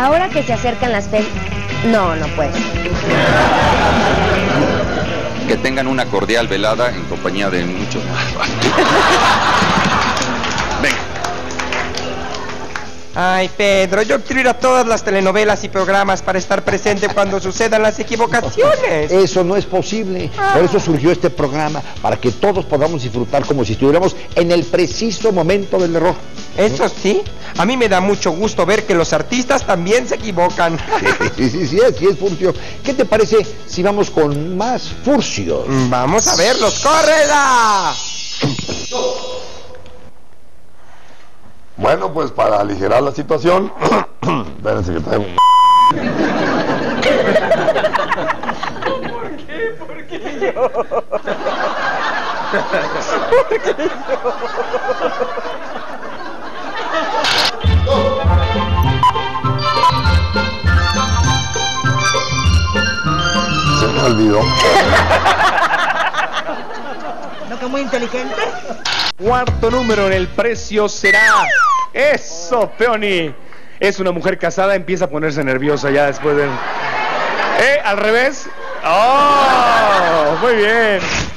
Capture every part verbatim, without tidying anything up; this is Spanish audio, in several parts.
Ahora que se acercan las fechas... No, no puede. Que tengan una cordial velada en compañía de muchos más. Venga. Ay, Pedro, yo quiero ir a todas las telenovelas y programas para estar presente cuando sucedan las equivocaciones. Eso no es posible. Ah. Por eso surgió este programa, para que todos podamos disfrutar como si estuviéramos en el preciso momento del error. Eso sí, a mí me da mucho gusto ver que los artistas también se equivocan. Sí, sí, sí, así es, Furcio. ¿Qué te parece si vamos con más furcios? Vamos a verlos, ¡córrela! Bueno, pues para aligerar la situación, espérense que traigo un... ¿Por qué? ¿Por qué yo? ¿Por qué yo? Se me olvidó. ¿No que muy inteligente? Cuarto número en el precio será... ¡Eso, Peony! Es una mujer casada, empieza a ponerse nerviosa ya después de... ¿Eh? ¿Al revés? ¡Oh! Muy bien.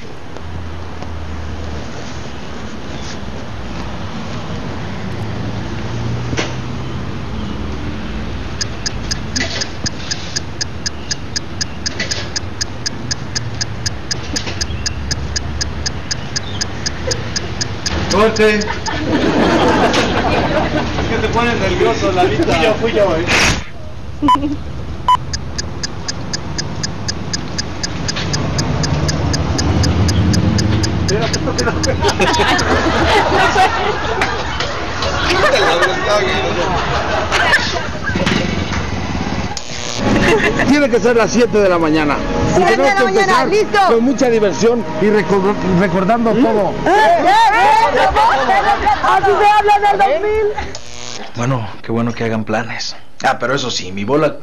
¡Corte! ¿Qué te pones nervioso, Lalita? Fui yo, fui yo, eh. Tiene que ser las siete de la mañana. Y tenemos que empezar con mucha diversión y recor recordando todo. ¡Así se habla en el dos mil! Bueno, qué bueno que hagan planes. Ah, pero eso sí, mi bola...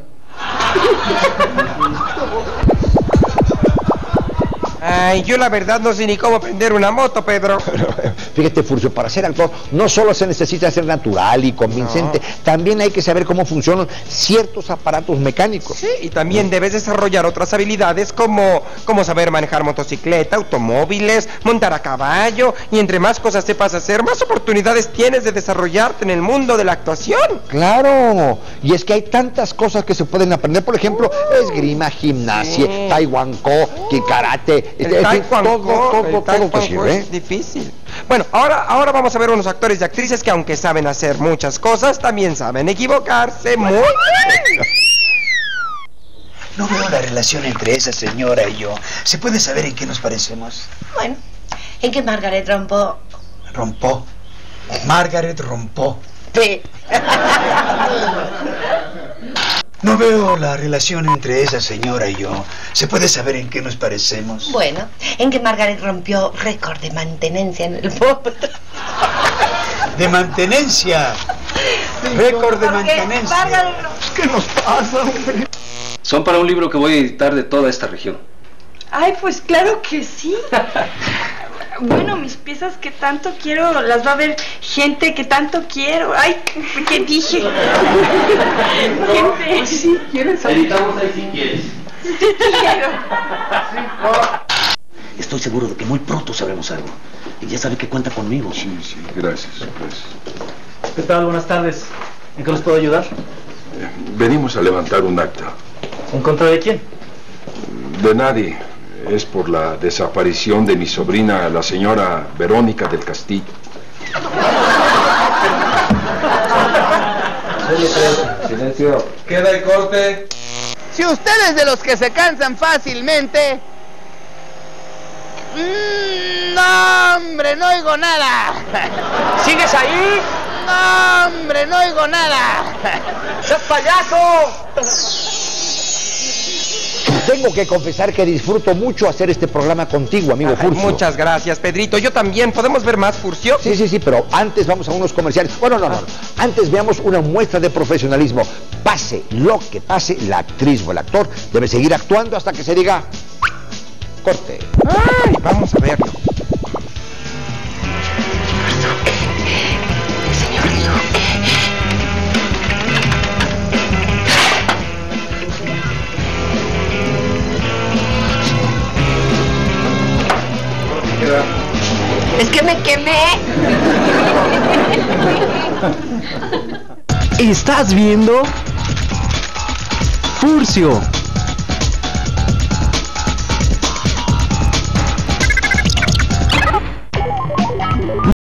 Ay, yo la verdad no sé ni cómo prender una moto, Pedro. Fíjate, Furcio, para ser actor no solo se necesita ser natural y convincente, no. También hay que saber cómo funcionan ciertos aparatos mecánicos. Sí, y también debes desarrollar otras habilidades como, como saber manejar motocicleta, automóviles, montar a caballo, y entre más cosas sepas hacer, más oportunidades tienes de desarrollarte en el mundo de la actuación. Claro, y es que hay tantas cosas que se pueden aprender, por ejemplo, uh, esgrima, gimnasia, sí. taekwondo, karate. El taekwondo, todo, todo, el todo que sirve. Es difícil. Bueno, ahora, ahora vamos a ver unos actores y actrices que aunque saben hacer muchas cosas, también saben equivocarse muy bien. No veo la relación entre esa señora y yo. ¿Se puede saber en qué nos parecemos? Bueno, en que Margaret rompó... Rompó. Margaret rompó. Sí. No veo la relación entre esa señora y yo. ¿Se puede saber en qué nos parecemos? Bueno, en que Margaret rompió récord de mantenencia en el pop. ¿De mantenencia? Récord de mantenencia. Margaret... ¿Qué nos pasa, hombre? Son para un libro que voy a editar de toda esta región. Ay, pues claro que sí. Bueno, mis piezas que tanto quiero las va a ver gente que tanto quiero. Ay, ¿qué dije? Gente. Pues sí, ¿quieres? Editamos ahí si quieres. Sí quiero. Estoy seguro de que muy pronto sabremos algo. Y ya sabe que cuenta conmigo. Sí, sí, gracias, gracias. ¿Qué tal? Buenas tardes. ¿En qué los puedo ayudar? Eh, venimos a levantar un acta. ¿En contra de quién? De nadie. Es por la desaparición de mi sobrina, la señora Verónica del Castillo. Silencio. Queda el corte. Si usted es de los que se cansan fácilmente... Mm, no, hombre, no oigo nada. ¿Sigues ahí? No, hombre, no oigo nada. ¡Seas payaso! Tengo que confesar que disfruto mucho hacer este programa contigo, amigo Furcio. Muchas gracias, Pedrito. Yo también. ¿Podemos ver más, Furcio? Sí, sí, sí, pero antes vamos a unos comerciales. Bueno, no, no, no. Antes veamos una muestra de profesionalismo. Pase lo que pase, la actriz o el actor debe seguir actuando hasta que se diga... corte. Ay, vamos a verlo. Señor Luque. Es que me quemé. ¿Estás viendo? Furcio.